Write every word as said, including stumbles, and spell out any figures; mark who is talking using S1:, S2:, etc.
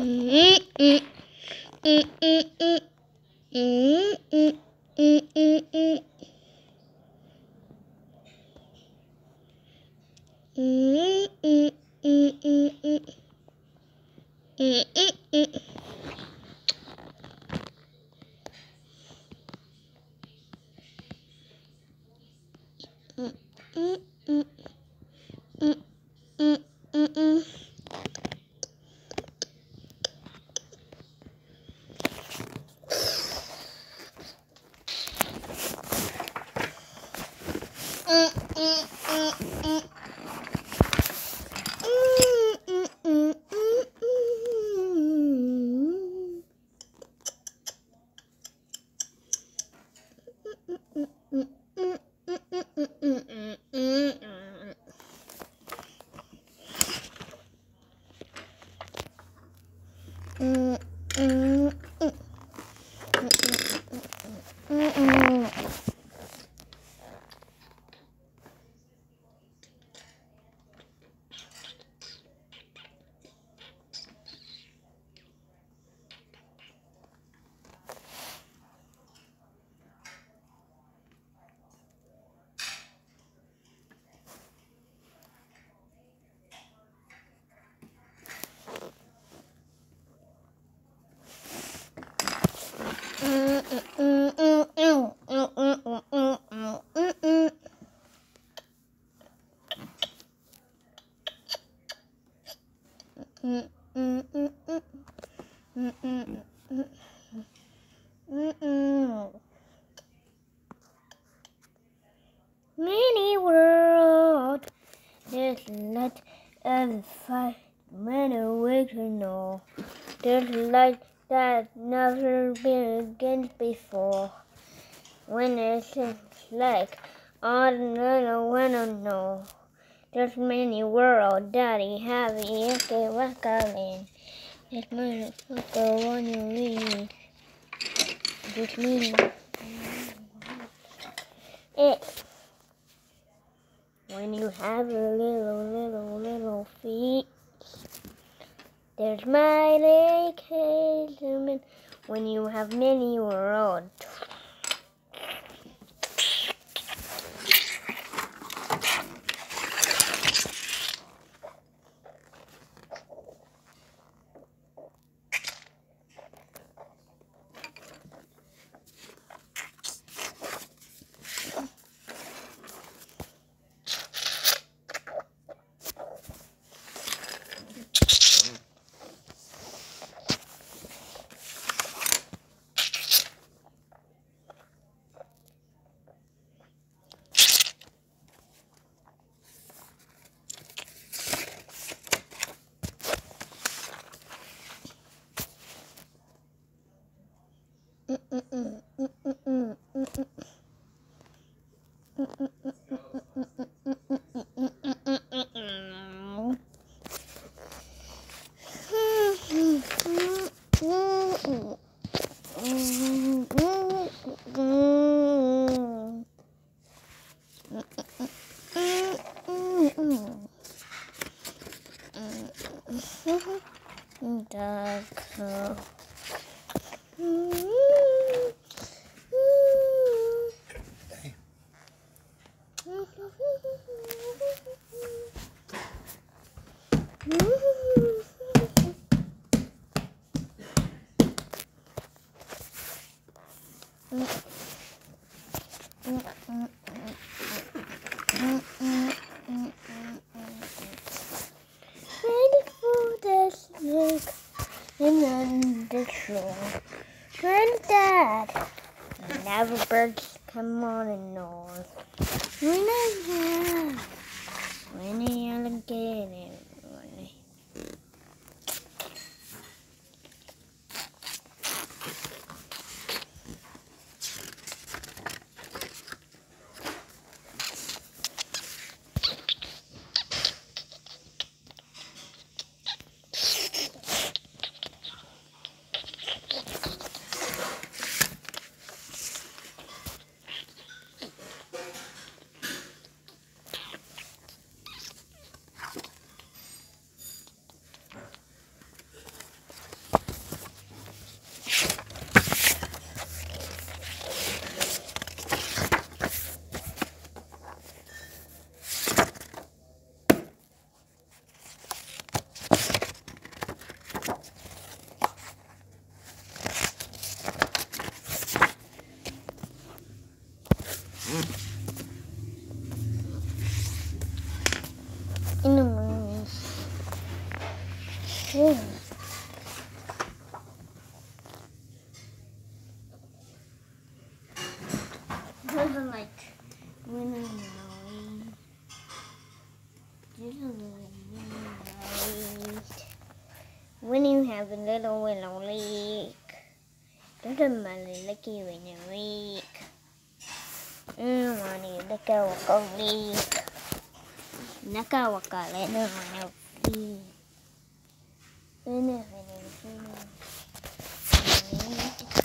S1: Mini world, there's light and fight, many ways to know. There's light that never begins before. When it seems like all the wanna know. There's many world, daddy, happy, okay, welcome in. There's many go on you read. There's many. It. When you have a little, little, little feet, there's mighty occasion when you have many worlds. Dark. In the shore, Granddad, never birds come on the north. When I have, when I alligator, Yeah. Doesn't like winning away. When you have a little willow leak, doesn't matter like you in a week. Mm, money like a waka leak. Naka waka let no one free. And if it is